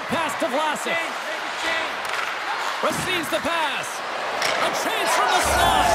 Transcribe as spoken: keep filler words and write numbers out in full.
pass to Vlasic. Receives the pass. A chance from the slot.